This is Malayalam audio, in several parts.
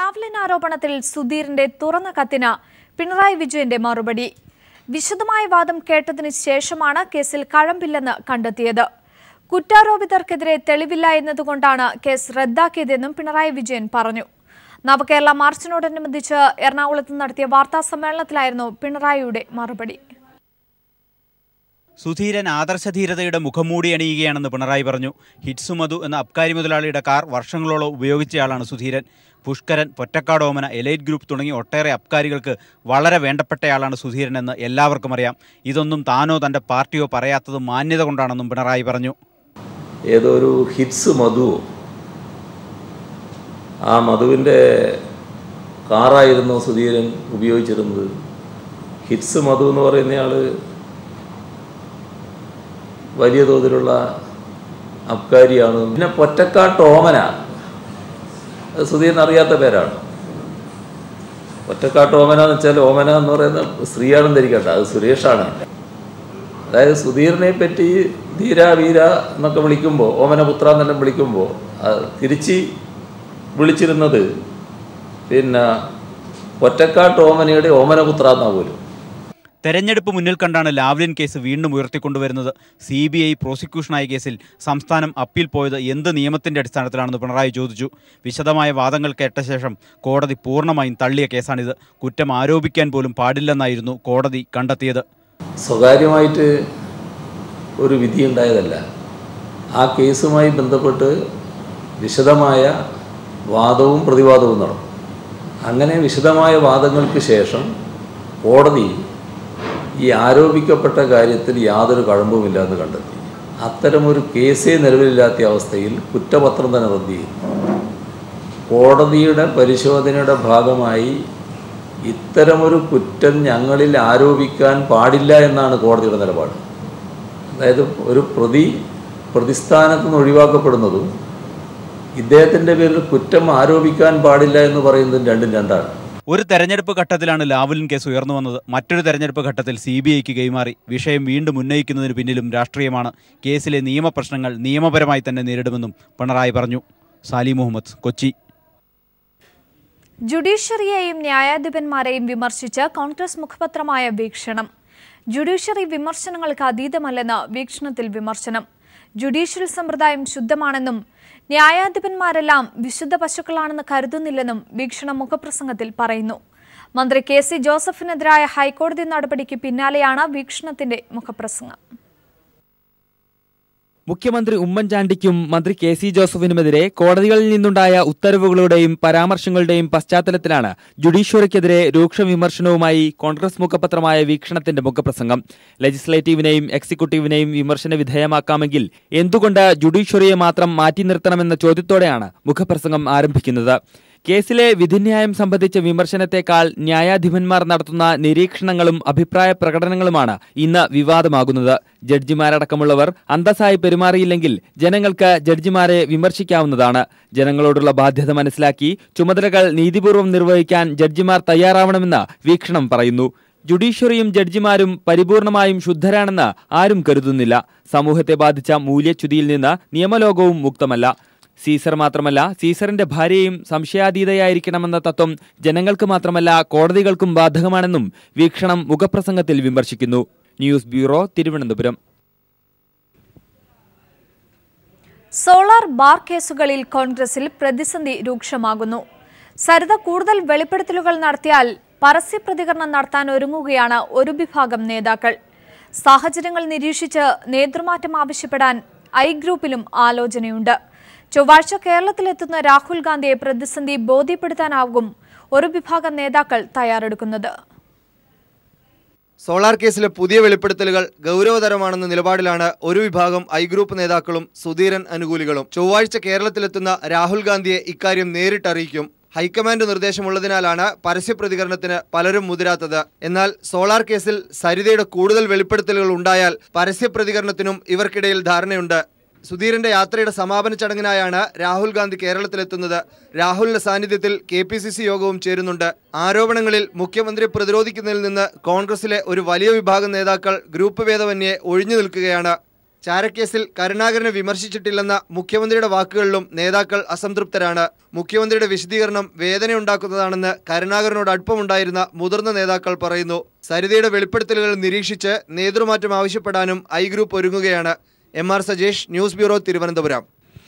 ലാവ്ലിൻ ആരോപണത്തിൽ സുധീറിന്റെ തുറന്ന കത്തിന് പിണറായി വിജയന്റെ മറുപടി. വിശദമായ വാദം കേട്ടതിന് ശേഷമാണ് കേസിൽ കഴമ്പില്ലെന്ന് കണ്ടെത്തിയത്. കുറ്റാരോപിതർക്കെതിരെ തെളിവില്ല എന്നതുകൊണ്ടാണ് കേസ് റദ്ദാക്കിയതെന്നും പിണറായി വിജയൻ പറഞ്ഞു. നവകേരള മാർച്ചിനോടനുബന്ധിച്ച് എറണാകുളത്ത് നടത്തിയ വാർത്താ സമ്മേളനത്തിലായിരുന്നു പിണറായിയുടെ മറുപടി. സുധീരൻ ആദർശധീരതയുടെ മുഖംമൂടി അണിയുകയാണെന്ന് പിണറായി പറഞ്ഞു. ഹിറ്റ്സ് മധു എന്ന അബ്കാരി മുതലാളിയുടെ കാർ വർഷങ്ങളോളം ഉപയോഗിച്ചയാളാണ് സുധീരൻ. പുഷ്കരൻ, പൊറ്റക്കാട് ഓമന, എലൈറ്റ് ഗ്രൂപ്പ് തുടങ്ങി ഒട്ടേറെ അബ്കാരികൾക്ക് വളരെ വേണ്ടപ്പെട്ടയാളാണ് സുധീരൻ എന്ന് എല്ലാവർക്കും അറിയാം. ഇതൊന്നും താനോ തൻ്റെ പാർട്ടിയോ പറയാത്തത് മാന്യത കൊണ്ടാണെന്നും പിണറായി പറഞ്ഞു. ഏതോ ഒരു ഹിറ്റ്സ് മധു, ആ മധുവിൻ്റെ കാറായിരുന്നു സുധീരൻ ഉപയോഗിച്ചിരുന്നത്. ഹിറ്റ്സ് മധു എന്ന് പറയുന്നയാൾ വലിയ തോതിലുള്ള അബ്കാരിയാണ്. പിന്നെ പൊറ്റക്കാട്ട് ഓമന, സുധീരൻ അറിയാത്ത പേരാണ്. പൊറ്റക്കാട്ട് ഓമന എന്ന് വെച്ചാൽ ഓമന എന്ന് പറയുന്ന സ്ത്രീയാണെന്ന് ധരിക്കട്ടെ, അത് സുരേഷാണ്. അതായത് സുധീറിനെ പറ്റി ധീര വീര എന്നൊക്കെ വിളിക്കുമ്പോൾ, ഓമനപുത്ര എന്നെല്ലാം വിളിക്കുമ്പോൾ തിരിച്ച് വിളിച്ചിരുന്നത് പിന്നെ പൊറ്റക്കാട്ട് ഓമനയുടെ ഓമനപുത്ര എന്നാ പോലും. തെരഞ്ഞെടുപ്പ് മുന്നിൽ കണ്ടാണ് ലാവ്ലിൻ കേസ് വീണ്ടും ഉയർത്തിക്കൊണ്ടുവരുന്നത്. CBI പ്രോസിക്യൂഷനായ കേസിൽ സംസ്ഥാനം അപ്പീൽ പോയത് എന്ത് നിയമത്തിൻ്റെ അടിസ്ഥാനത്തിലാണെന്ന് പിണറായി ചോദിച്ചു. വിശദമായ വാദങ്ങൾ കേട്ട ശേഷം കോടതി പൂർണ്ണമായും തള്ളിയ കേസാണിത്. കുറ്റം ആരോപിക്കാൻ പോലും പാടില്ലെന്നായിരുന്നു കോടതി കണ്ടെത്തിയത്. സ്വകാര്യമായിട്ട് ഒരു വിധിയുണ്ടായതല്ല. ആ കേസുമായി ബന്ധപ്പെട്ട് വിശദമായ വാദവും പ്രതിവാദവും നടന്നു. അങ്ങനെ വിശദമായ വാദങ്ങൾക്ക് ശേഷം കോടതി ഈ ആരോപിക്കപ്പെട്ട കാര്യത്തിൽ യാതൊരു കഴമ്പുമില്ല എന്ന് കണ്ടെത്തി. അത്തരമൊരു കേസേ നിലവിലില്ലാത്ത അവസ്ഥയിൽ കുറ്റപത്രം തന്നെ റദ്ദ് ചെയ്തു. കോടതിയുടെ പരിശോധനയുടെ ഭാഗമായി ഇത്തരമൊരു കുറ്റം ഞങ്ങളിൽ ആരോപിക്കാൻ പാടില്ല എന്നാണ് കോടതിയുടെ നിലപാട്. അതായത് ഒരു പ്രതിസ്ഥാനത്ത് നിന്ന് ഒഴിവാക്കപ്പെടുന്നതും ഇദ്ദേഹത്തിൻ്റെ പേരിൽ കുറ്റം ആരോപിക്കാൻ പാടില്ല എന്ന് പറയുന്നതും രണ്ടും രണ്ടാണ്. ഒരു തെരഞ്ഞെടുപ്പ് ഘട്ടത്തിലാണ് ലാവ്ലിൻ കേസ് ഉയർന്നു വന്നത്. മറ്റൊരു തെരഞ്ഞെടുപ്പ് ഘട്ടത്തിൽ CBIക്ക് കൈമാറി. വിഷയം വീണ്ടും ഉന്നയിക്കുന്നതിന് പിന്നിലും രാഷ്ട്രീയമാണ്. കേസിലെ നിയമപ്രശ്നങ്ങൾ നിയമപരമായി തന്നെ നേരിടുമെന്നും പിണറായി പറഞ്ഞു. സാലി മുഹമ്മദ്, കൊച്ചി. ജുഡീഷ്യറിയെയും ന്യായാധിപന്മാരെയും വിമർശിച്ച് കോൺഗ്രസ് മുഖപത്രമായ വീക്ഷണം. ജുഡീഷ്യറി വിമർശനങ്ങൾക്ക് അതീതമല്ലെന്ന് വീക്ഷണത്തിൽ വിമർശനം. ജുഡീഷ്യൽ സമ്പ്രദായം ശുദ്ധമാണെന്നും ന്യായാധിപന്മാരെല്ലാം വിശുദ്ധ പശുക്കളാണെന്ന് കരുതുന്നില്ലെന്നും വീക്ഷണം മുഖപ്രസംഗത്തിൽ പറയുന്നു. മന്ത്രി KC ജോസഫിനെതിരായ ഹൈക്കോടതി നടപടിക്ക് പിന്നാലെയാണ് വീക്ഷണത്തിന്റെ മുഖപ്രസംഗം. മുഖ്യമന്ത്രി ഉമ്മൻചാണ്ടിക്കും മന്ത്രി KC ജോസഫിനുമെതിരെ കോടതികളിൽ നിന്നുണ്ടായ ഉത്തരവുകളുടെയും പരാമർശങ്ങളുടെയും പശ്ചാത്തലത്തിലാണ് ജുഡീഷ്യറിക്കെതിരെ രൂക്ഷ വിമർശനവുമായി കോൺഗ്രസ് മുഖപത്രമായ വീക്ഷണത്തിന്റെ മുഖപ്രസംഗം. ലെജിസ്ലേറ്റീവിനെയും എക്സിക്യൂട്ടീവിനെയും വിമർശന വിധേയമാക്കാമെങ്കിൽ എന്തുകൊണ്ട് ജുഡീഷ്യറിയെ മാത്രം മാറ്റി നിർത്തണമെന്ന ചോദ്യത്തോടെയാണ് മുഖപ്രസംഗം ആരംഭിക്കുന്നത്. കേസിലെ വിധിന്യായം സംബന്ധിച്ച വിമർശനത്തെക്കാൾ ന്യായാധിപന്മാർ നടത്തുന്ന നിരീക്ഷണങ്ങളും അഭിപ്രായ പ്രകടനങ്ങളുമാണ് ഇന്ന് വിവാദമാകുന്നത്. ജഡ്ജിമാരടക്കമുള്ളവർ അന്തസ്സായി പെരുമാറിയില്ലെങ്കിൽ ജനങ്ങൾക്ക് ജഡ്ജിമാരെ വിമർശിക്കാവുന്നതാണ്. ജനങ്ങളോടുള്ള ബാധ്യത മനസ്സിലാക്കി ചുമതലകൾ നീതിപൂർവ്വം നിർവഹിക്കാൻ ജഡ്ജിമാർ തയ്യാറാവണമെന്ന് വീക്ഷണം പറയുന്നു. ജുഡീഷ്യറിയും ജഡ്ജിമാരും പരിപൂർണമായും ശുദ്ധരാണെന്ന് ആരും കരുതുന്നില്ല. സമൂഹത്തെ ബാധിച്ച മൂല്യച്യുതിയിൽ നിന്ന് നിയമലോകവും മുക്തമല്ല. സീസർ മാത്രമല്ല, സീസറിന്റെ ഭാര്യയും സംശയാതീതയായിരിക്കണമെന്ന തത്വം ജനങ്ങൾക്ക് മാത്രമല്ല കോടതികൾക്കും ബാധകമാണെന്നും വീക്ഷണം മുഖപ്രസംഗത്തിൽ വിമർശിക്കുന്നു. News bureau, Thiruvananthapuram. Solar bar കേസുകളിൽ കോൺഗ്രസിൽ പ്രതിസന്ധി രൂക്ഷമാകുന്നു. സരിത കൂടുതൽ വെളിപ്പെടുത്തലുകൾ നടത്തിയാൽ പരസ്യ പ്രതികരണം നടത്താൻ ഒരുങ്ങുകയാണ് ഒരു വിഭാഗം നേതാക്കൾ. സാഹചര്യങ്ങൾ നിരീക്ഷിച്ച് നേതൃമാറ്റം ആവശ്യപ്പെടാൻ ഗ്രൂപ്പിലും ആലോചനയുണ്ട്. ചൊവ്വാഴ്ച കേരളത്തിലെത്തുന്ന രാഹുൽ ഗാന്ധിയെ പ്രതിസന്ധി ബോധ്യപ്പെടുത്താനാകും ഒരു വിഭാഗം നേതാക്കൾ തയ്യാറെടുക്കുന്നത്. സോളാർ കേസിലെ പുതിയ വെളിപ്പെടുത്തലുകൾ ഗൗരവതരമാണെന്ന നിലപാടിലാണ് ഒരു വിഭാഗം ഗ്രൂപ്പ് നേതാക്കളും സുധീരൻ അനുകൂലികളും. ചൊവ്വാഴ്ച കേരളത്തിലെത്തുന്ന രാഹുൽ ഗാന്ധിയെ ഇക്കാര്യം നേരിട്ടറിയിക്കും. ഹൈക്കമാൻഡ് നിർദ്ദേശമുള്ളതിനാലാണ് പരസ്യ പ്രതികരണത്തിന് പലരും മുതിരാത്തത്. എന്നാൽ സോളാർ കേസിൽ സരിതയുടെ കൂടുതൽ വെളിപ്പെടുത്തലുകൾ ഉണ്ടായാൽ പരസ്യ പ്രതികരണത്തിനും ഇവർക്കിടയിൽ ധാരണയുണ്ട്. സുധീരന്റെ യാത്രയുടെ സമാപന ചടങ്ങിനായാണ് രാഹുൽ ഗാന്ധി കേരളത്തിലെത്തുന്നത്. രാഹുലിന്റെ സാന്നിധ്യത്തിൽ KPCC യോഗവും ചേരുന്നുണ്ട്. ആരോപണങ്ങളിൽ മുഖ്യമന്ത്രിയെ പ്രതിരോധിക്കുന്നതിൽ നിന്ന് കോൺഗ്രസിലെ ഒരു വലിയ വിഭാഗം നേതാക്കൾ ഗ്രൂപ്പ് ഭേദമന്യേ ഒഴിഞ്ഞു നിൽക്കുകയാണ്. ചാരക്കേസിൽ കരുണാകരനെ വിമർശിച്ചിട്ടില്ലെന്ന മുഖ്യമന്ത്രിയുടെ വാക്കുകളിലും നേതാക്കൾ അസംതൃപ്തരാണ്. മുഖ്യമന്ത്രിയുടെ വിശദീകരണം വേദനയുണ്ടാക്കുന്നതാണെന്ന് കരുണാകരനോട് അടുപ്പമുണ്ടായിരുന്ന മുതിർന്ന നേതാക്കൾ പറയുന്നു. സരിതയുടെ വെളിപ്പെടുത്തലുകൾ നിരീക്ഷിച്ച് നേതൃമാറ്റം ആവശ്യപ്പെടാനും ഐ ഗ്രൂപ്പ് ഒരുങ്ങുകയാണ്. MR Sajesh, news bureau, Thiruvananthapuram.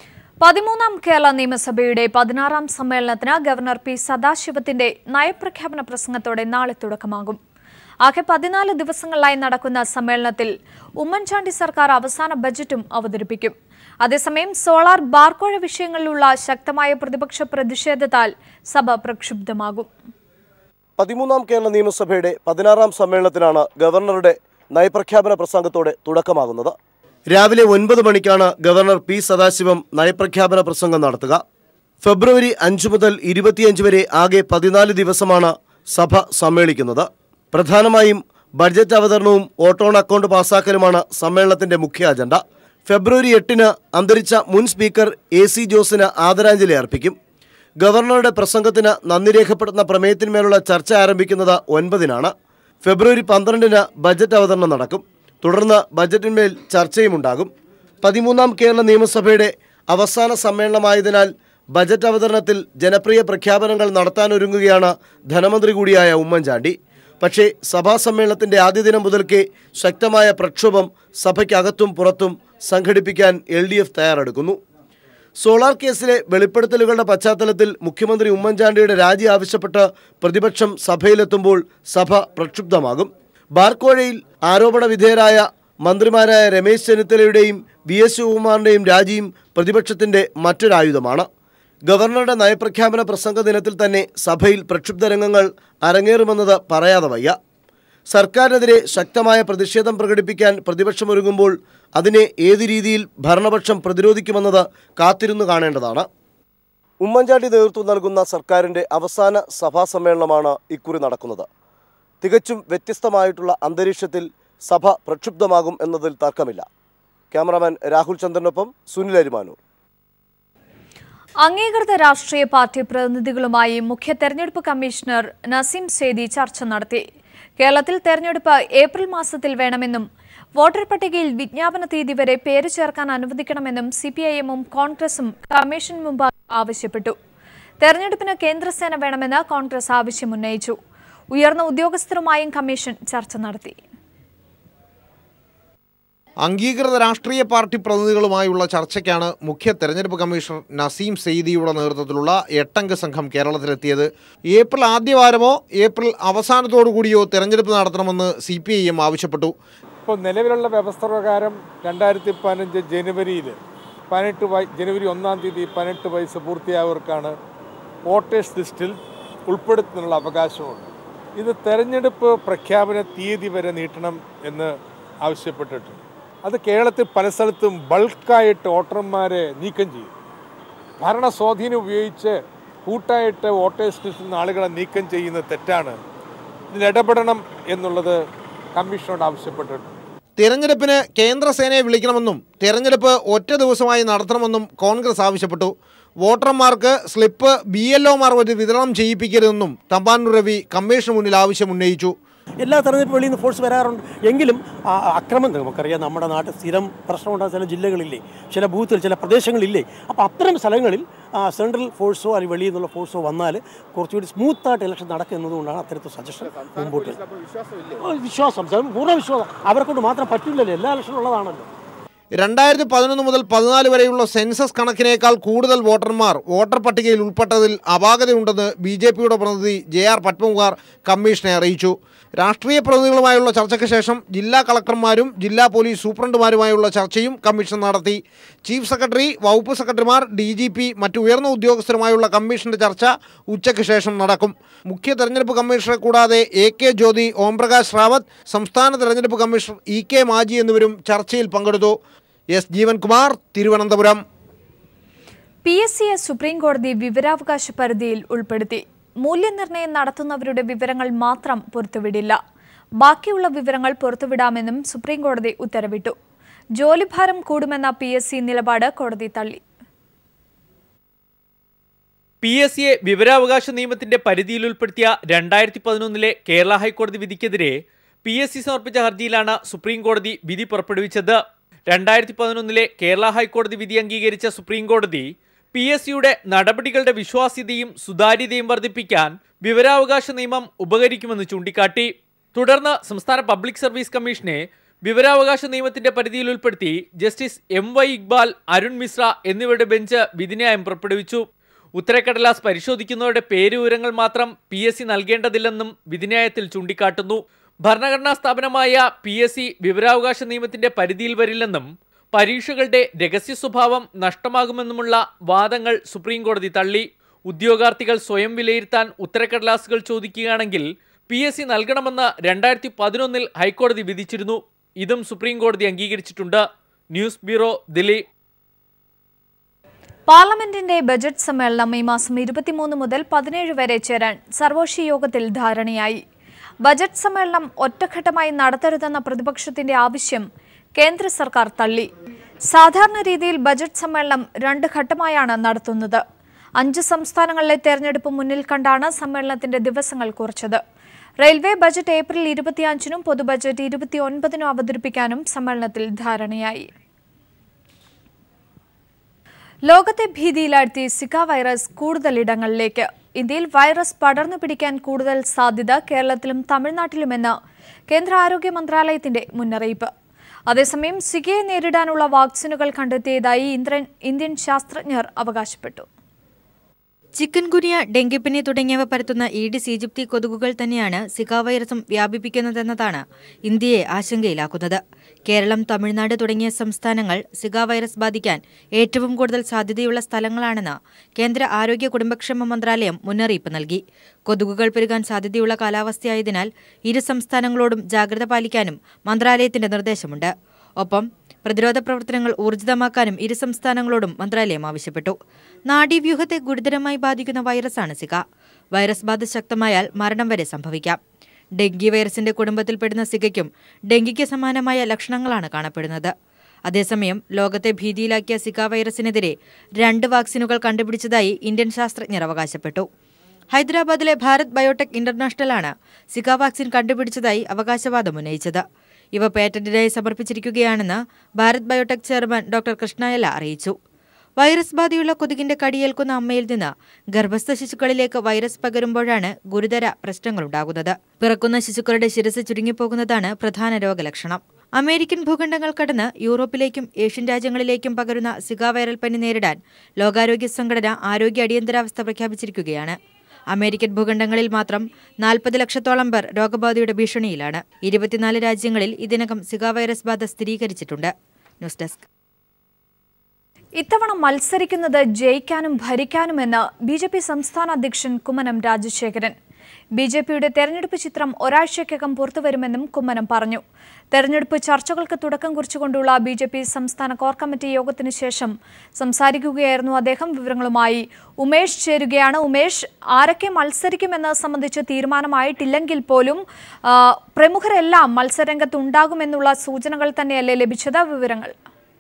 13ാം കേരള നിയമസഭയുടെ 16ാം സമ്മേളനത്തിന് ഗവർണർ പി സദാശിവത്തിന്റെ നയപ്രഖ്യാപന പ്രസംഗത്തോടെ നാളെ തുടക്കമാകും. ആകെ 14 ദിവസങ്ങളിലായി നടക്കുന്ന സമ്മേളനത്തിൽ ഉമ്മൻചാണ്ടി സർക്കാർ അവസാന ബജറ്റും അവതരിപ്പിക്കും. അതേസമയം സോളാർ ബാർക്കോഴ വിഷയങ്ങളിലുള്ള ശക്തമായ പ്രതിപക്ഷ പ്രതിഷേധത്താൽ സഭ പ്രക്ഷുബ്ധമാകും. 13ാം കേരള നിയമസഭയുടെ 16ാം സമ്മേളനത്തിനാണ് ഗവർണറുടെ നയപ്രഖ്യാപന പ്രസംഗത്തോടെ തുടക്കമാകുന്നത്. രാവിലെ 9 മണിക്കാണ് ഗവർണർ പി സദാശിവം നയപ്രഖ്യാപന പ്രസംഗം നടത്തുക. ഫെബ്രുവരി 5 മുതൽ 25 വരെ ആകെ 14 ദിവസമാണ് സഭ സമ്മേളിക്കുന്നത്. പ്രധാനമായും ബഡ്ജറ്റ് അവതരണവും ഓൺ അക്കൗണ്ട് പാസാക്കലുമാണ് സമ്മേളനത്തിന്റെ മുഖ്യ അജണ്ട. ഫെബ്രുവരി 8-ന് അന്തരിച്ച മുൻ സ്പീക്കർ AC ജോസിന് ആദരാഞ്ജലി അർപ്പിക്കും. ഗവർണറുടെ പ്രസംഗത്തിന് നന്ദി രേഖപ്പെടുത്തുന്ന പ്രമേയത്തിന്മേലുള്ള ചർച്ച ആരംഭിക്കുന്നത് 9-നാണ്. ഫെബ്രുവരി 12-ന് ബജറ്റ് അവതരണം നടക്കും. തുടർന്ന് ബജറ്റിന്മേൽ ചർച്ചയുമുണ്ടാകും. 13ാം കേരള നിയമസഭയുടെ അവസാന സമ്മേളനമായതിനാൽ ബജറ്റ് അവതരണത്തിൽ ജനപ്രിയ പ്രഖ്യാപനങ്ങൾ നടത്താനൊരുങ്ങുകയാണ് ധനമന്ത്രി കൂടിയായ ഉമ്മൻചാണ്ടി. പക്ഷേ സഭാ സമ്മേളനത്തിന്റെ ആദ്യ ദിനം മുതൽക്കേ ശക്തമായ പ്രക്ഷോഭം സഭയ്ക്കകത്തും പുറത്തും സംഘടിപ്പിക്കാൻ LDF തയ്യാറെടുക്കുന്നു. സോളാർ കേസിലെ വെളിപ്പെടുത്തലുകളുടെ പശ്ചാത്തലത്തിൽ മുഖ്യമന്ത്രി ഉമ്മൻചാണ്ടിയുടെ രാജി ആവശ്യപ്പെട്ട് പ്രതിപക്ഷം സഭയിലെത്തുമ്പോൾ സഭ പ്രക്ഷുബ്ധമാകും. ബാർക്കോഴയിൽ ആരോപണ വിധേയരായ മന്ത്രിമാരായ രമേശ് ചെന്നിത്തലയുടെയും VS ശിവകുമാറിൻ്റെയും രാജിയും പ്രതിപക്ഷത്തിന്റെ മറ്റൊരായുധമാണ്. ഗവർണറുടെ നയപ്രഖ്യാപന പ്രസംഗ ദിനത്തിൽ തന്നെ സഭയിൽ പ്രക്ഷുബ്ധ രംഗങ്ങൾ അരങ്ങേറുമെന്നത് പറയാതെ വയ്യ. സർക്കാരിനെതിരെ ശക്തമായ പ്രതിഷേധം പ്രകടിപ്പിക്കാൻ പ്രതിപക്ഷമൊരുങ്ങുമ്പോൾ അതിനെ ഏത് രീതിയിൽ ഭരണപക്ഷം പ്രതിരോധിക്കുമെന്നത് കാത്തിരുന്നു കാണേണ്ടതാണ്. ഉമ്മൻചാണ്ടി നേതൃത്വം നൽകുന്ന സർക്കാരിൻ്റെ അവസാന സഭാ സമ്മേളനമാണ് ഇക്കുറി നടക്കുന്നത്. തികച്ചും വ്യത്യസ്തമായിട്ടുള്ള അന്തരീക്ഷത്തിൽ സഭ പ്രക്ഷുബ്ധമാകും എന്നതിൽ തർക്കമില്ല. ക്യാമറാമാൻ രാഹുൽ ചന്ദ്രനൊപ്പം സുനിൽ അരിമാനൂർ. അംഗീകൃത രാഷ്ട്രീയ പാർട്ടി പ്രതിനിധികളുമായി മുഖ്യ തെരഞ്ഞെടുപ്പ് കമ്മീഷണർ നസീം സേദി ചർച്ച നടത്തി. കേരളത്തിൽ തെരഞ്ഞെടുപ്പ് ഏപ്രിൽ മാസത്തിൽ വോട്ടർ പട്ടികയിൽ വിജ്ഞാപന തീയതി വരെ പേര് ചേർക്കാൻ അനുവദിക്കണമെന്നും CPIM-ഉം കോൺഗ്രസും കമ്മീഷന് മുമ്പ് ആവശ്യപ്പെട്ടു. തെരഞ്ഞെടുപ്പിന് കേന്ദ്രസേന വേണമെന്ന് കോൺഗ്രസ് ആവശ്യമുന്നയിച്ചു. ഉയർന്ന ഉദ്യോഗസ്ഥരുമായും കമ്മീഷൻ ചർച്ച നടത്തി. അംഗീകൃത രാഷ്ട്രീയ പാർട്ടി പ്രതിനിധികളുമായുള്ള ചർച്ചയ്ക്കാണ് മുഖ്യ തെരഞ്ഞെടുപ്പ് കമ്മീഷണർ നസീം സെയ്ദിയുടെ നേതൃത്വത്തിലുള്ള 8-അംഗ സംഘം കേരളത്തിലെത്തിയത്. ഏപ്രിൽ ആദ്യവാരമോ ഏപ്രിൽ അവസാനത്തോടുകൂടിയോ തെരഞ്ഞെടുപ്പ് നടത്തണമെന്ന് CPIM ആവശ്യപ്പെട്ടു. ഇപ്പോൾ നിലവിലുള്ള വ്യവസ്ഥ പ്രകാരം 2015 ജനുവരി 1-ാം തീയതി 18 വയസ്സ് പൂർത്തിയായവർക്കാണ് വോട്ടേഴ്സ് ലിസ്റ്റിൽ ഉൾപ്പെടുത്തുന്നതിനുള്ള അവകാശമുണ്ട്. ഇത് തെരഞ്ഞെടുപ്പ് പ്രഖ്യാപന തീയതി വരെ നീട്ടണം എന്ന് ആവശ്യപ്പെട്ടിട്ടുണ്ട്. അത് കേരളത്തിൽ പല സ്ഥലത്തും ബൾക്കായിട്ട് വോട്ടർമാരെ നീക്കം ചെയ്യും. ഭരണ സ്വാധീനം ഉപയോഗിച്ച് കൂട്ടായിട്ട് വോട്ടേഴ്സ് ലിസ്റ്റിൽ നിന്ന് ആളുകളെ നീക്കം ചെയ്യുന്നത് തെറ്റാണ്. ഇതിലിടപെടണം എന്നുള്ളത് കമ്മീഷനോട് ആവശ്യപ്പെട്ടിട്ടുണ്ട്. തെരഞ്ഞെടുപ്പിന് കേന്ദ്രസേനയെ വിളിക്കണമെന്നും തെരഞ്ഞെടുപ്പ് ഒറ്റ ദിവസമായി നടത്തണമെന്നും കോൺഗ്രസ് ആവശ്യപ്പെട്ടു. വോട്ടർമാർക്ക് സ്ലിപ്പ് BLOമാർ വഴി വിതരണം ചെയ്യിപ്പിക്കരുതെന്നും തമ്പാനൂർ രവി കമ്മീഷന് മുന്നിൽ ആവശ്യമുന്നയിച്ചു. എല്ലാ തെരഞ്ഞെടുപ്പ് വെളിയിൽ നിന്ന് ഫോഴ്സ് വരാറുണ്ട്. എങ്കിലും അക്രമം നമുക്കറിയാം. നമ്മുടെ നാട്ടിൽ സ്ഥിരം പ്രശ്നമുണ്ടാകുന്ന ചില ജില്ലകളില്ലേ, ചില ബൂത്തിൽ, ചില പ്രദേശങ്ങളില്ലേ. അപ്പോൾ അത്തരം സ്ഥലങ്ങളിൽ സെൻട്രൽ ഫോഴ്സോ അല്ലെങ്കിൽ വെളിയിൽ നിന്നുള്ള ഫോഴ്സോ വന്നാൽ കുറച്ചുകൂടി സ്മൂത്തായിട്ട് ഇലക്ഷൻ നടക്കും എന്നതുകൊണ്ടാണ് അത്തരത്തിൽ സജഷൻ മുമ്പോട്ട്. വിശ്വാസം, പൂർണ്ണ വിശ്വാസം അവർക്കൊണ്ട് മാത്രം പറ്റില്ലല്ലോ. എല്ലാ ഇലക്ഷനും ഉള്ളതാണല്ലോ. 2011 മുതൽ 14 വരെയുള്ള സെൻസസ് കണക്കിനേക്കാൾ കൂടുതൽ വോട്ടർമാർ വോട്ടർ പട്ടികയിൽ ഉൾപ്പെട്ടതിൽ അപാകതയുണ്ടെന്ന് BJPയുടെ പ്രതിനിധി JR പത്മകുമാർ കമ്മീഷനെ അറിയിച്ചു. രാഷ്ട്രീയ പ്രതിനിധികളുമായുള്ള ചർച്ചയ്ക്ക് ശേഷം ജില്ലാ കളക്ടർമാരും ജില്ലാ പോലീസ് സൂപ്രണ്ടുമാരുമായുള്ള ചർച്ചയും കമ്മീഷൻ നടത്തി. ചീഫ് സെക്രട്ടറി, വകുപ്പ് സെക്രട്ടറിമാർ, DGP, മറ്റു ഉയർന്ന ഉദ്യോഗസ്ഥരുമായുള്ള കമ്മീഷന്റെ ചർച്ച ഉച്ചയ്ക്ക് ശേഷം നടക്കും. മുഖ്യ തെരഞ്ഞെടുപ്പ് കമ്മീഷണറെ കൂടാതെ AK ജ്യോതി, ഓംപ്രകാശ് റാവത്ത്, സംസ്ഥാന തെരഞ്ഞെടുപ്പ് കമ്മീഷണർ EK മാജി എന്നിവരും ചർച്ചയിൽ പങ്കെടുത്തു. S. ജീവൻകുമാർ, തിരുവനന്തപുരം. PSCയെ സുപ്രീംകോടതി വിവരാവകാശ പരിധിയിൽ ഉൾപ്പെടുത്തി. മൂല്യനിർണ്ണയം നടത്തുന്നവരുടെ വിവരങ്ങൾ മാത്രം പുറത്തുവിടില്ല. ബാക്കിയുള്ള വിവരങ്ങൾ പുറത്തുവിടാമെന്നും സുപ്രീംകോടതി ഉത്തരവിട്ടു. ജോലിഭാരം കൂടുമെന്ന PSC നിലപാട് കോടതി തള്ളി. PSCയെ വിവരാവകാശ നിയമത്തിന്റെ പരിധിയിൽ ഉൾപ്പെടുത്തിയ 2011 കേരള ഹൈക്കോടതി വിധിക്കെതിരെ PSC സമർപ്പിച്ച ഹർജിയിലാണ് സുപ്രീംകോടതി വിധി പുറപ്പെടുവിച്ചത്. 2011 കേരള ഹൈക്കോടതി വിധി അംഗീകരിച്ച സുപ്രീം കോടതി PSCയുടെ നടപടികളുടെ വിശ്വാസ്യതയും സുതാര്യതയും വർദ്ധിപ്പിക്കാൻ വിവരാവകാശ നിയമം ഉപകരിക്കുമെന്ന് ചൂണ്ടിക്കാട്ടി. തുടർന്ന് സംസ്ഥാന പബ്ലിക് സർവീസ് കമ്മീഷനെ വിവരാവകാശ നിയമത്തിന്റെ പരിധിയിൽ ഉൾപ്പെടുത്തി ജസ്റ്റിസ് MY ഇക്ബാൽ, അരുൺ മിശ്ര എന്നിവരുടെ ബെഞ്ച് വിധിന്യായം പുറപ്പെടുവിച്ചു. ഉത്തരക്കടലാസ് പരിശോധിക്കുന്നവരുടെ പേരുവിവരങ്ങൾ മാത്രം PSC നൽകേണ്ടതില്ലെന്നും വിധിന്യായത്തിൽ ചൂണ്ടിക്കാട്ടുന്നു. ഭരണഘടനാ സ്ഥാപനമായ PSC വിവരാവകാശ നിയമത്തിന്റെ പരിധിയിൽ വരില്ലെന്നും പരീക്ഷകളുടെ രഹസ്യ സ്വഭാവം നഷ്ടമാകുമെന്നുമുള്ള വാദങ്ങൾ സുപ്രീം കോടതി തള്ളി. ഉദ്യോഗാർത്ഥികൾ സ്വയം വിലയിരുത്താൻ ഉത്തരക്കടലാസുകൾ ചോദിക്കുകയാണെങ്കിൽ PSC നൽകണമെന്ന് 2011 ഹൈക്കോടതി വിധിച്ചിരുന്നു. ഇതും സുപ്രീം കോടതി അംഗീകരിച്ചിട്ടുണ്ട്. News bureau, Delhi. പാർലമെന്റിന്റെ ബജറ്റ് സമ്മേളനം ഈ മാസം 23 മുതൽ 17 വരെ ചേരാൻ സർവകക്ഷി യോഗത്തിൽ ധാരണയായി. ബജറ്റ് സമ്മേളനം ഒറ്റഘട്ടമായി നടത്തരുതെന്ന പ്രതിപക്ഷത്തിന്റെ ആവശ്യം കേന്ദ്ര സർക്കാർ തള്ളി. സാധാരണ രീതിയിൽ ബജറ്റ് സമ്മേളനം 2 ഘട്ടമായാണ് നടത്തുന്നത്. 5 സംസ്ഥാനങ്ങളിലെ തെരഞ്ഞെടുപ്പ് മുന്നിൽ കണ്ടാണ് സമ്മേളനത്തിന്റെ ദിവസങ്ങൾ കുറച്ചത്. റെയിൽവേ ബജറ്റ് ഏപ്രിൽ 25-നും പൊതു ബജറ്റ് 29-നും അവതരിപ്പിക്കാനും സമ്മേളനത്തിൽ ധാരണയായി. ലോകത്തെ ഭീതിയിലാഴ്ത്തി സിക വൈറസ് കൂടുതൽ ഇടങ്ങളിലേക്ക്. ഇന്ത്യയിൽ വൈറസ് പടർന്നു പിടിക്കാൻ കൂടുതൽ സാധ്യത കേരളത്തിലും തമിഴ്നാട്ടിലുമെന്ന് കേന്ദ്ര ആരോഗ്യ മന്ത്രാലയത്തിന്റെ മുന്നറിയിപ്പ്. അതേസമയം സികയെ നേരിടാനുള്ള വാക്സിനുകൾ കണ്ടെത്തിയതായി ഇന്ത്യൻ ശാസ്ത്രജ്ഞർ അവകാശപ്പെട്ടു. ചിക്കൻ ഗുനിയ, ഡെങ്കിപ്പനി തുടങ്ങിയവ പരത്തുന്ന ഈഡിസ് ഈജിപ്തി കൊതുകുകൾ തന്നെയാണ് സിക വൈറസും വ്യാപിപ്പിക്കുന്നതെന്നതാണ് ഇന്ത്യയെ ആശങ്കയിലാക്കുന്നത്. കേരളം, തമിഴ്നാട് തുടങ്ങിയ സംസ്ഥാനങ്ങൾ സിക വൈറസ് ബാധിക്കാൻ ഏറ്റവും കൂടുതൽ സാധ്യതയുള്ള സ്ഥലങ്ങളാണെന്ന് കേന്ദ്ര ആരോഗ്യ കുടുംബക്ഷേമ മന്ത്രാലയം മുന്നറിയിപ്പ് നൽകി. കൊതുകുകൾ പെരുകാൻ സാധ്യതയുള്ള കാലാവസ്ഥയായതിനാൽ ഇരു സംസ്ഥാനങ്ങളോടും ജാഗ്രത പാലിക്കാനും മന്ത്രാലയത്തിന്റെ നിർദ്ദേശമുണ്ട്. ഒപ്പം പ്രതിരോധ പ്രവർത്തനങ്ങൾ ഊർജിതമാക്കാനും ഇരു സംസ്ഥാനങ്ങളോടും മന്ത്രാലയം ആവശ്യപ്പെട്ടു. നാഡീവ്യൂഹത്തെ ഗുരുതരമായി ബാധിക്കുന്ന വൈറസാണ് സിക. വൈറസ് ബാധ ശക്തമായാൽ മരണം വരെ സംഭവിക്കാം. ഡെങ്കി വൈറസിന്റെ കുടുംബത്തിൽപ്പെടുന്ന സികയ്ക്കും ഡെങ്കിക്ക് സമാനമായ ലക്ഷണങ്ങളാണ് കാണപ്പെടുന്നത്. അതേസമയം ലോകത്തെ ഭീതിയിലാക്കിയ സിക വൈറസിനെതിരെ 2 വാക്സിനുകൾ കണ്ടുപിടിച്ചതായി ഇന്ത്യൻ ശാസ്ത്രജ്ഞർ അവകാശപ്പെട്ടു. ഹൈദരാബാദിലെ ഭാരത് ബയോടെക് ഇന്റർനാഷണലാണ് സിക വാക്സിൻ കണ്ടുപിടിച്ചതായി അവകാശവാദം ഉന്നയിച്ചത്. ഇവ പേറ്റന്റിനായി സമർപ്പിച്ചിരിക്കുകയാണെന്ന് ഭാരത് ബയോടെക് ചെയർമാൻ ഡോക്ടർ കൃഷ്ണയല്ല അറിയിച്ചു. വൈറസ് ബാധയുള്ള കൊതുകിന്റെ കടിയേൽക്കുന്ന അമ്മയിൽ നിന്ന് ഗർഭസ്ഥ ശിശുക്കളിലേക്ക് വൈറസ് പകരുമ്പോഴാണ് ഗുരുതര പ്രശ്നങ്ങളുണ്ടാകുന്നത്. പിറക്കുന്ന ശിശുക്കളുടെ ശിരസ് ചുരുങ്ങിപ്പോകുന്നതാണ് പ്രധാന രോഗലക്ഷണം. അമേരിക്കൻ ഭൂഖണ്ഡങ്ങൾ കടന്ന് യൂറോപ്പിലേക്കും ഏഷ്യൻ രാജ്യങ്ങളിലേക്കും പകരുന്ന സിക വൈറൽ പനി നേരിടാൻ ലോകാരോഗ്യ സംഘടന ആരോഗ്യ അടിയന്തരാവസ്ഥ പ്രഖ്യാപിച്ചിരിക്കുകയാണ്. അമേരിക്കൻ ഭൂഖണ്ഡങ്ങളിൽ മാത്രം 40 ലക്ഷത്തോളം പേർ രോഗബാധയുടെ ഭീഷണിയിലാണ്. 24 രാജ്യങ്ങളിൽ ഇതിനകം സിക വൈറസ് ബാധ സ്ഥിരീകരിച്ചിട്ടുണ്ട്. News desk. ഇത്തവണ മത്സരിക്കുന്നത് ജയിക്കാനും ഭരിക്കാനുമെന്ന് BJP സംസ്ഥാന അധ്യക്ഷൻ കുമ്മനം രാജശേഖരൻ. BJPയുടെ തെരഞ്ഞെടുപ്പ് ചിത്രം ഒരാഴ്ചയ്ക്കകം പുറത്തുവരുമെന്നും കുമ്മനം പറഞ്ഞു. തെരഞ്ഞെടുപ്പ് ചർച്ചകൾക്ക് തുടക്കം കുറിച്ചുകൊണ്ടുള്ള BJP സംസ്ഥാന കോർ കമ്മിറ്റി യോഗത്തിന് ശേഷം സംസാരിക്കുകയായിരുന്നു അദ്ദേഹം. വിവരങ്ങളുമായി ഉമേഷ് ചേരുകയാണ്. ഉമേഷ്, ആരൊക്കെ മത്സരിക്കുമെന്ന് സംബന്ധിച്ച് തീരുമാനമായിട്ടില്ലെങ്കിൽ പോലും പ്രമുഖരെല്ലാം മത്സരരംഗത്ത് ഉണ്ടാകുമെന്നുള്ള സൂചനകൾ തന്നെയല്ലേ ലഭിച്ചത്? വിവരങ്ങൾ.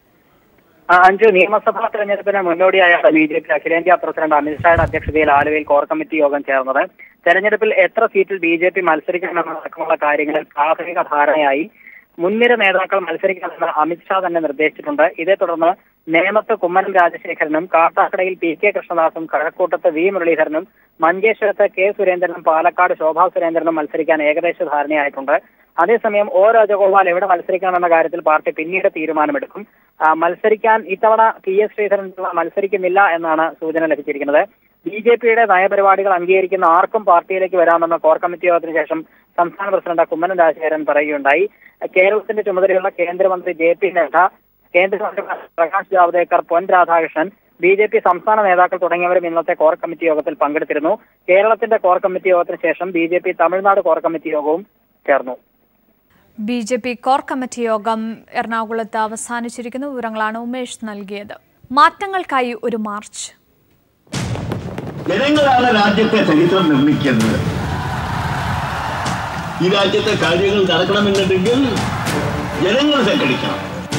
നിയമസഭാ തെരഞ്ഞെടുപ്പിന് മുന്നോടിയായാണ് BJP അഖിലേന്ത്യാ പ്രസിഡന്റ് അമിത്ഷായുടെ അധ്യക്ഷതയിൽ ആലുവയിൽ കോർ കമ്മിറ്റി യോഗം ചേർന്നത്. തെരഞ്ഞെടുപ്പിൽ എത്ര സീറ്റിൽ BJP മത്സരിക്കണമെന്നടക്കമുള്ള കാര്യങ്ങളിൽ പ്രാഥമിക ധാരണയായി. മുൻനിര നേതാക്കൾ മത്സരിക്കണമെന്ന് അമിത്ഷാ തന്നെ നിർദ്ദേശിച്ചിട്ടുണ്ട്. ഇതേ തുടർന്ന് നേമത്ത് കുമ്മനം രാജശേഖരനും, കാട്ടാക്കടയിൽ PK കൃഷ്ണദാസും, കഴക്കൂട്ടത്ത് V മുരളീധരനും, മഞ്ചേശ്വരത്ത് K സുരേന്ദ്രനും, പാലക്കാട് ശോഭാ സുരേന്ദ്രനും മത്സരിക്കാൻ ഏകദേശ ധാരണയായിട്ടുണ്ട്. അതേസമയം O രാജഗോപാൽ എവിടെ മത്സരിക്കണമെന്ന കാര്യത്തിൽ പാർട്ടി പിന്നീട് തീരുമാനമെടുക്കും. മത്സരിക്കാൻ ഇത്തവണ PS ശ്രീധരൻ മത്സരിക്കുന്നില്ല എന്നാണ് സൂചന ലഭിച്ചിരിക്കുന്നത്. BJPയുടെ നയപരിപാടികൾ അംഗീകരിക്കുന്ന ആർക്കും പാർട്ടിയിലേക്ക് വരാമെന്ന കോർ കമ്മിറ്റി യോഗത്തിന് ശേഷം സംസ്ഥാന പ്രസിഡന്റ് കുമ്മനം രാജശേഖരൻ പറയുകയുണ്ടായി. കേരളത്തിന്റെ ചുമതലയുള്ള കേന്ദ്രമന്ത്രി JP നഡ്ഡ, കേന്ദ്രമന്ത്രി പ്രകാശ് ജാവ്ദേക്കർ, പൊൻ രാധാകൃഷ്ണൻ, BJP സംസ്ഥാന നേതാക്കൾ തുടങ്ങിയവരും ഇന്നത്തെ കോർ കമ്മിറ്റി യോഗത്തിൽ പങ്കെടുത്തിരുന്നു. കേരളത്തിന്റെ കോർ കമ്മിറ്റി യോഗത്തിന് ശേഷം BJP തമിഴ്നാട് കോർ കമ്മിറ്റി യോഗവും ചേർന്നു. BJP കോർ കമ്മിറ്റി യോഗം എറണാകുളത്ത് അവസാനിച്ചിരിക്കുന്ന വിവരങ്ങളാണ് ഉമേഷ് നൽകിയത്. മാറ്റങ്ങൾക്കായി ഒരു മാർച്ച്. ജനങ്ങളാണ് രാജ്യത്തെ ചരിത്രം നിർമ്മിക്കുന്നത്. ഈ രാജ്യത്തെ കാര്യങ്ങൾ നടക്കണമെന്നുണ്ടെങ്കിൽ ജനങ്ങൾ സംഘടിക്കണം.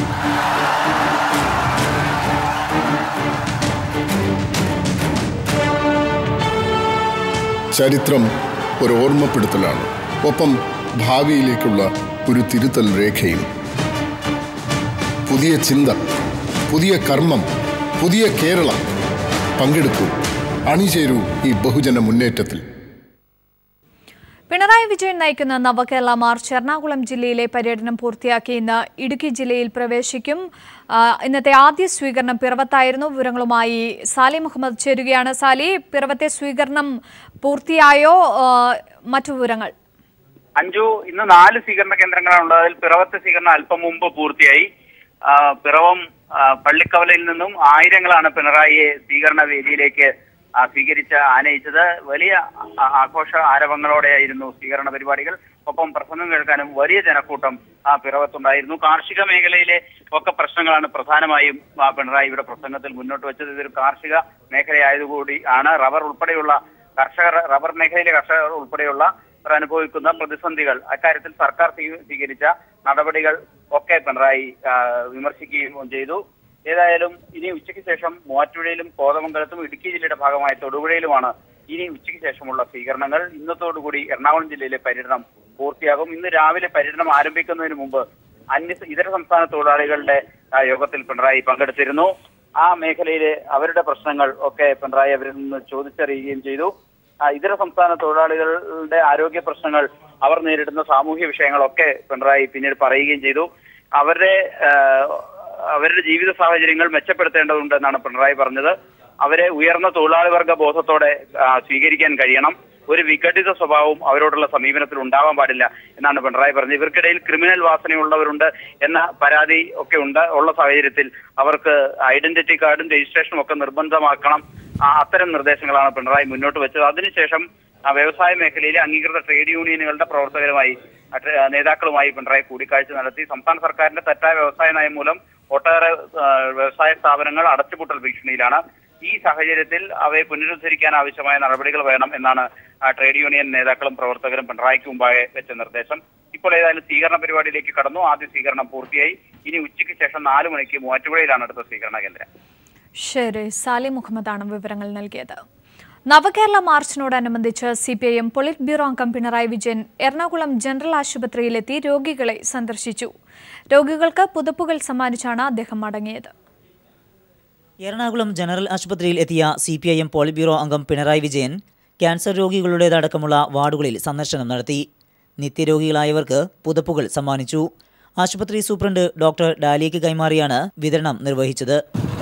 ചരിത്രം ഒരു ഓർമ്മപ്പെടുത്തലാണ്, ഒപ്പം ഭാവിയിലേക്കുള്ള ഒരു തിരുത്തൽ രേഖയും. പുതിയ ചിന്ത, പുതിയ കർമ്മം, പുതിയ കേരളം. പങ്കെടുക്കൂ, അണിചേരൂ ഈ ബഹുജന മുന്നേറ്റത്തിൽ. പിണറായി വിജയൻ നയിക്കുന്ന നവകേരള മാർച്ച് എറണാകുളം ജില്ലയിലെ പര്യടനം പൂർത്തിയാക്കി ഇന്ന് ഇടുക്കി ജില്ലയിൽ പ്രവേശിക്കും. ഇന്നത്തെ ആദ്യ സ്വീകരണം പിറവത്തായിരുന്നു. വിവരങ്ങളുമായി സാലി മുഹമ്മദ് ചേരുകയാണ്. സാലി, പിറവത്തെ സ്വീകരണം പൂർത്തിയായോ? മറ്റു വിവരങ്ങൾ. അഞ്ജു, ഇന്ന് 4 സ്വീകരണ കേന്ദ്രങ്ങളാണുള്ളത്. അതിൽ പിറവത്തെ സ്വീകരണം അല്പം മുമ്പ് പൂർത്തിയായി. പിറവം പള്ളിക്കവലയിൽ നിന്നും ആയിരങ്ങളാണ് പിണറായിയെ സ്വീകരണ വേദിയിലേക്ക് സ്വീകരിച്ച് ആനയിച്ചത്. വലിയ ആഘോഷ ആരവങ്ങളോടെയായിരുന്നു സ്വീകരണ പരിപാടികൾ. ഒപ്പം പ്രസംഗം കേൾക്കാനും വലിയ ജനക്കൂട്ടം പിറവത്തുണ്ടായിരുന്നു. കാർഷിക മേഖലയിലെ ഒക്കെ പ്രശ്നങ്ങളാണ് പ്രധാനമായും പിണറായിയുടെ പ്രസംഗത്തിൽ മുന്നോട്ട് വെച്ചത്. ഇതൊരു കാർഷിക മേഖലയായതുകൂടി ആണ്. റബ്ബർ മേഖലയിലെ കർഷകർ ഉൾപ്പെടെയുള്ള അനുഭവിക്കുന്ന പ്രതിസന്ധികൾ, അക്കാര്യത്തിൽ സർക്കാർ സ്വീകരിച്ച നടപടികൾ ഒക്കെ പിണറായി വിമർശിക്കുകയും ചെയ്തു. ഏതായാലും ഇനി ഉച്ചയ്ക്ക് ശേഷം മൂവാറ്റുപുഴയിലും കോതമംഗലത്തും ഇടുക്കി ജില്ലയുടെ ഭാഗമായ തൊടുപുഴയിലുമാണ് ഇനി ഉച്ചയ്ക്ക് ശേഷമുള്ള സ്വീകരണങ്ങൾ. ഇന്നത്തോടുകൂടി എറണാകുളം ജില്ലയിലെ പര്യടനം പൂർത്തിയാകും. ഇന്ന് രാവിലെ പര്യടനം ആരംഭിക്കുന്നതിന് മുമ്പ് ഇതര സംസ്ഥാന തൊഴിലാളികളുടെ യോഗത്തിൽ പിണറായി പങ്കെടുത്തിരുന്നു. ആ മേഖലയിലെ അവരുടെ പ്രശ്നങ്ങൾ ഒക്കെ പിണറായി അവരിൽ നിന്ന് ചോദിച്ചറിയുകയും ചെയ്തു. ഇതര സംസ്ഥാന തൊഴിലാളികളുടെ ആരോഗ്യ പ്രശ്നങ്ങൾ, അവർ നേരിടുന്ന സാമൂഹ്യ വിഷയങ്ങളൊക്കെ പിണറായി പിന്നീട് പറയുകയും ചെയ്തു. അവരുടെ ജീവിത സാഹചര്യങ്ങൾ മെച്ചപ്പെടുത്തേണ്ടതുണ്ടെന്നാണ് പിണറായി പറഞ്ഞത്. അവരെ ഉയർന്ന തൊഴിലാളി വർഗ ബോധത്തോടെ സ്വീകരിക്കാൻ കഴിയണം. ഒരു വിഘടിത സ്വഭാവവും അവരോടുള്ള സമീപനത്തിൽ ഉണ്ടാവാൻ പാടില്ല എന്നാണ് പിണറായി പറഞ്ഞത്. ഇവർക്കിടയിൽ ക്രിമിനൽ വാസനയുള്ളവരുണ്ട് എന്ന പരാതി ഒക്കെ ഉള്ള സാഹചര്യത്തിൽ അവർക്ക് ഐഡന്റിറ്റി കാർഡും രജിസ്ട്രേഷനും ഒക്കെ നിർബന്ധമാക്കണം. അത്തരം നിർദ്ദേശങ്ങളാണ് പിണറായി മുന്നോട്ട് വെച്ചത്. അതിനുശേഷം വ്യവസായ മേഖലയിലെ അംഗീകൃത ട്രേഡ് യൂണിയനുകളുടെ പ്രവർത്തകരുമായി നേതാക്കളുമായി പിണറായി കൂടിക്കാഴ്ച നടത്തി. സംസ്ഥാന സർക്കാരിന്റെ തെറ്റായ വ്യവസായ നയം മൂലം ഒട്ടേറെ വ്യവസായ സ്ഥാപനങ്ങൾ അടച്ചുപൂട്ടൽ ഭീഷണിയിലാണ്. ഈ സാഹചര്യത്തിൽ അവയെ പുനരുദ്ധരിക്കാൻ ആവശ്യമായ നടപടികൾ വേണം എന്നാണ് ട്രേഡ് യൂണിയൻ നേതാക്കളും പ്രവർത്തകരും പിണറായിക്ക് മുമ്പാകെ വെച്ച നിർദ്ദേശം. ഇപ്പോൾ ഏതായാലും സ്വീകരണ പരിപാടിയിലേക്ക് കടന്നു. ആദ്യ സ്വീകരണം പൂർത്തിയായി. ഇനി ഉച്ചയ്ക്ക് ശേഷം 4 മണിക്ക് മൂവാറ്റുപുഴയിലാണ് അടുത്ത സ്വീകരണ കേന്ദ്രം. ശരി, സാലി മുഹമ്മദാണ് വിവരങ്ങൾ നൽകിയത്. നവകേരള മാർച്ചിനോടനുബന്ധിച്ച് CPIM പൊളിറ്റ് ബ്യൂറോ അംഗം പിണറായി വിജയൻ എറണാകുളം ജനറൽ ആശുപത്രിയിലെത്തി രോഗികളെ സന്ദർശിച്ചു. രോഗികൾക്ക് പുതപ്പുകൾ സമ്മാനിച്ചാണ് അദ്ദേഹം മടങ്ങിയത്. എറണാകുളം ജനറൽ ആശുപത്രിയിൽ എത്തിയ CPIM പൊളിറ്റ് ബ്യൂറോ അംഗം പിണറായി വിജയൻ ക്യാൻസർ രോഗികളുടേതടക്കമുള്ള വാർഡുകളിൽ സന്ദർശനം നടത്തി. നിത്യരോഗികളായവർക്ക് പുതപ്പുകൾ സമ്മാനിച്ചു. ആശുപത്രി സൂപ്രണ്ട് ഡോക്ടർ ഡാലിയയ്ക്ക് കൈമാറിയാണ് വിതരണം നിർവഹിച്ചത്.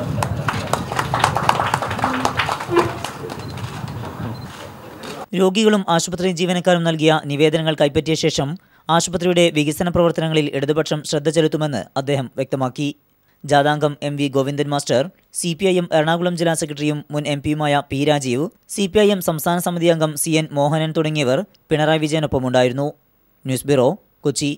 രോഗികളും ആശുപത്രി ജീവനക്കാരും നൽകിയ നിവേദനങ്ങൾ കൈപ്പറ്റിയ ശേഷം ആശുപത്രിയുടെ വികസന പ്രവർത്തനങ്ങളിൽ ഇടതുപക്ഷം ശ്രദ്ധ ചെലുത്തുമെന്ന് അദ്ദേഹം വ്യക്തമാക്കി. ജാഥാംഗം MV Govindan master, CPIM Ernakulam ജില്ലാ സെക്രട്ടറിയും മുൻ MPയുമായ P രാജീവ്, CPIM സംസ്ഥാന സമിതി അംഗം CN മോഹനൻ തുടങ്ങിയവർ പിണറായി വിജയനൊപ്പമുണ്ടായിരുന്നു. News bureau, Kochi.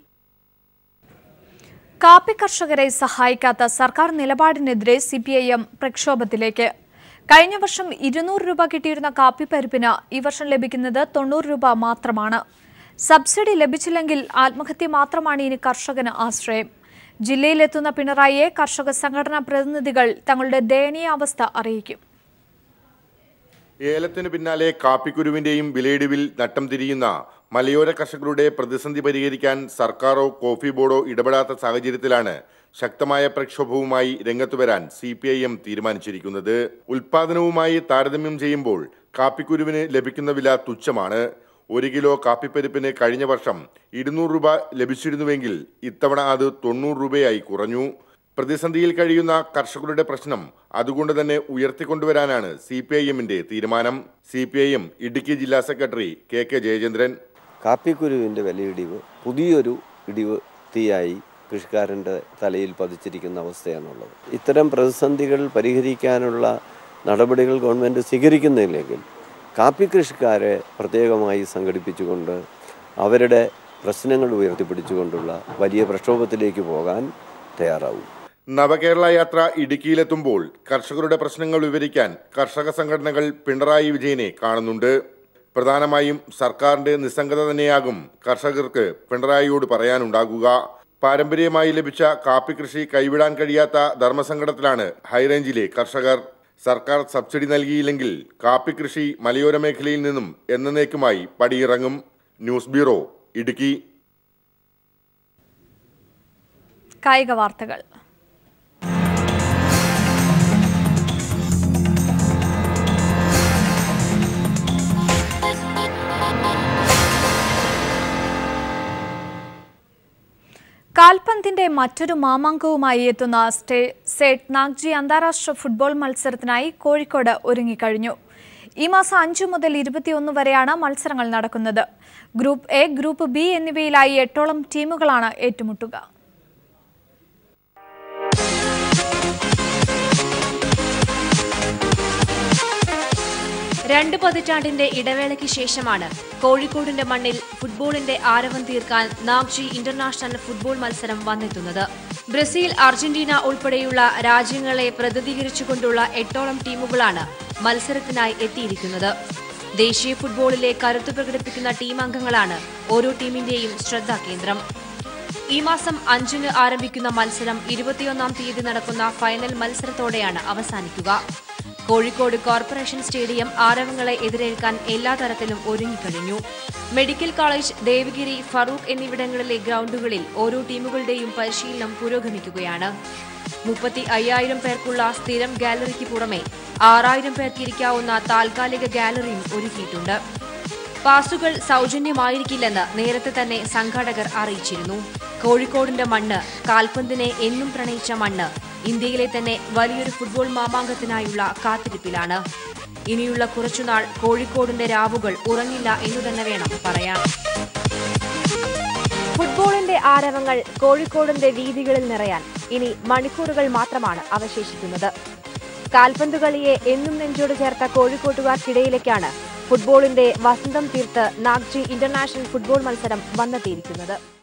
കാപ്പി കർഷകരെ സഹായിക്കാത്ത സർക്കാർ നിലപാടിനെതിരെ CPIM പ്രക്ഷോഭത്തിലേക്ക്. കഴിഞ്ഞ വർഷം 200 രൂപ കിട്ടിയിരുന്ന കാപ്പിപ്പരിപ്പിന് ഈ വർഷം ലഭിക്കുന്നത് 90 രൂപ മാത്രമാണ്. സബ്സിഡി ലഭിച്ചില്ലെങ്കിൽ ആത്മഹത്യ മാത്രമാണ് ഇനി കർഷകന് ആശ്രയം. ജില്ലയിലെത്തുന്ന പിണറായിയെ കർഷക സംഘടനാ പ്രതിനിധികൾ തങ്ങളുടെ ദയനീയാവസ്ഥ അറിയിക്കും. ഏലത്തിന് പിന്നാലെ കാപ്പിക്കുരുവിന്റെയും വിലയിടിവിൽ നട്ടം തിരിയുന്ന മലയോര കർഷകരുടെ പ്രതിസന്ധി പരിഹരിക്കാൻ സർക്കാരോ കോഫി ബോർഡോ ഇടപെടാത്ത സാഹചര്യത്തിലാണ് ശക്തമായ പ്രക്ഷോഭവുമായി രംഗത്തു വരാൻ CPIM തീരുമാനിച്ചിരിക്കുന്നത്. ഉൽപാദനവുമായി താരതമ്യം ചെയ്യുമ്പോൾ കാപ്പിക്കുരുവിന് ലഭിക്കുന്ന വില തുച്ഛമാണ്. 1 കിലോ കാപ്പിപ്പരിപ്പിന് കഴിഞ്ഞ വർഷം 200 രൂപ ലഭിച്ചിരുന്നുവെങ്കിൽ ഇത്തവണ അത് 90 രൂപയായി കുറഞ്ഞു. പ്രതിസന്ധിയിൽ കഴിയുന്ന കർഷകരുടെ പ്രശ്നം അതുകൊണ്ട് തന്നെ ഉയർത്തിക്കൊണ്ടുവരാനാണ് CPIMന്റെ തീരുമാനം. CPIM ഇടുക്കി ജില്ലാ സെക്രട്ടറി KK ജയചന്ദ്രൻ. കാപ്പിക്കുരുവിൻ്റെ വിലയിടിവ് പുതിയൊരു ഇടിവ് തീയായി കൃഷിക്കാരൻ്റെ തലയിൽ പതിച്ചിരിക്കുന്ന അവസ്ഥയാണുള്ളത്. ഇത്തരം പ്രതിസന്ധികൾ പരിഹരിക്കാനുള്ള നടപടികൾ ഗവൺമെൻറ് സ്വീകരിക്കുന്നില്ലെങ്കിൽ കാപ്പി കൃഷിക്കാരെ പ്രത്യേകമായി സംഘടിപ്പിച്ചുകൊണ്ട് അവരുടെ പ്രശ്നങ്ങൾ ഉയർത്തിപ്പിടിച്ചുകൊണ്ടുള്ള വലിയ പ്രക്ഷോഭത്തിലേക്ക് പോകാൻ തയ്യാറാവും. നവകേരള യാത്ര ഇടുക്കിയിലെത്തുമ്പോൾ കർഷകരുടെ പ്രശ്നങ്ങൾ വിവരിക്കാൻ കർഷക സംഘടനകൾ പിണറായി വിജയനെ കാണുന്നുണ്ട്. പ്രധാനമായും സർക്കാരിന്റെ നിസ്സംഗത തന്നെയാകും കർഷകർക്ക് പിണറായിയോട് പറയാനുണ്ടാകുക. പാരമ്പര്യമായി ലഭിച്ച കാപ്പി കൃഷി കൈവിടാൻ കഴിയാത്ത ധർമ്മസങ്കടത്തിലാണ് ഹൈറേഞ്ചിലെ കർഷകർ. സർക്കാർ സബ്സിഡി നൽകിയില്ലെങ്കിൽ കാപ്പി കൃഷി മലയോര മേഖലയിൽ നിന്നും എന്നേക്കുമായി പടിയിറങ്ങും. News bureau, Idukki. കായിക വാർത്തകൾ. കാൽപന്തിന്റെ മറ്റൊരു മാമാങ്കവുമായി എത്തുന്ന സേഠ് നാഗ്ജി അന്താരാഷ്ട്ര ഫുട്ബോൾ മത്സരത്തിനായി കോഴിക്കോട് ഒരുങ്ങിക്കഴിഞ്ഞു. ഈ മാസം 5 മുതൽ 21 വരെയാണ് മത്സരങ്ങൾ നടക്കുന്നത്. ഗ്രൂപ്പ് എ, ഗ്രൂപ്പ് ബി എന്നിവയിലായി 8ഓളം ടീമുകളാണ് ഏറ്റുമുട്ടുക. രണ്ട് പതിറ്റാണ്ടിന്റെ ഇടവേളയ്ക്ക് ശേഷമാണ് കോഴിക്കോടിന്റെ മണ്ണിൽ ഫുട്ബോളിന്റെ ആരവം തീർക്കാൻ നാഗ്ജി ഇന്റർനാഷണൽ ഫുട്ബോൾ മത്സരം വന്നെത്തുന്നത്. ബ്രസീൽ, അർജന്റീന ഉൾപ്പെടെയുള്ള രാജ്യങ്ങളെ പ്രതിനിധീകരിച്ചുകൊണ്ടുള്ള 8ഓളം ടീമുകളാണ് മത്സരത്തിനായി എത്തിയിരിക്കുന്നത്. ദേശീയ ഫുട്ബോളിലെ കരുത്ത് പ്രകടിപ്പിക്കുന്ന ടീം അംഗങ്ങളാണ് ഓരോ ടീമിന്റെയും ശ്രദ്ധാകേന്ദ്രം. ഈ മാസം 5-ന് ആരംഭിക്കുന്ന മത്സരം 21-ാം തീയതി നടക്കുന്ന ഫൈനൽ മത്സരത്തോടെയാണ് അവസാനിക്കുക. കോഴിക്കോട് കോർപ്പറേഷൻ സ്റ്റേഡിയം ആരവങ്ങളെ എതിരേൽക്കാൻ എല്ലാ തരത്തിലും ഒരുങ്ങിക്കഴിഞ്ഞു. മെഡിക്കൽ കോളേജ്, ദേവഗിരി, ഫറൂഖ് എന്നിവിടങ്ങളിലെ ഗ്രൗണ്ടുകളിൽ ഓരോ ടീമുകളുടെയും പരിശീലനം പുരോഗമിക്കുകയാണ്. 35,000 പേർക്കുള്ള സ്ഥിരം ഗാലറിക്ക് പുറമെ 6,000 പേർക്ക് ഇരിക്കാവുന്ന താൽക്കാലിക ഗാലറിയും ഒരുക്കിയിട്ടുണ്ട്. പാസുകൾ സൗജന്യമായിരിക്കില്ലെന്ന് നേരത്തെ തന്നെ സംഘാടകർ അറിയിച്ചിരുന്നു. കോഴിക്കോടിന്റെ മണ്ണ്, കാൽപന്തിനെ എന്നും പ്രണയിച്ച മണ്ണ്, ഇന്ത്യയിലെ തന്നെ വലിയൊരു ഫുട്ബോൾ മാമാങ്കത്തിനായുള്ള കാത്തിരിപ്പിലാണ്. ഇനിയുള്ള കുറച്ചുനാൾ കോഴിക്കോടിന്റെ രാവുകൾ ഉറങ്ങില്ല എന്നു തന്നെ വേണം പറയാൻ. ഫുട്ബോളിന്റെ ആരവങ്ങൾ കോഴിക്കോടിന്റെ വീതികളിൽ നിറയാൻ ഇനി മണിക്കൂറുകൾ മാത്രമാണ് അവശേഷിക്കുന്നത്. കാൽപന്ത് കളിയെ എന്നും നെഞ്ചോട് ചേർത്ത കോഴിക്കോട്ടുകാർക്കിടയിലേക്കാണ് ഫുട്ബോളിന്റെ വസന്തം തീർത്ത് നാഗ്ജി ഇന്റർനാഷണൽ ഫുട്ബോൾ മത്സരം വന്നെത്തിയിരിക്കുന്നത്.